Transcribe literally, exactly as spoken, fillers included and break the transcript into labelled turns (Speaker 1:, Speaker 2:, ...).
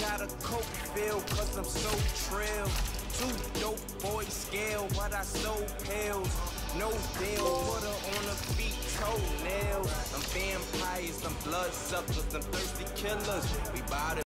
Speaker 1: got a coke feel, cause I'm so trill. Two dope boys scale, but I sold pills. No deal, put her on her feet, toenails. I'm vampires, I'm bloodsuckers, I'm thirsty killers. We bout it.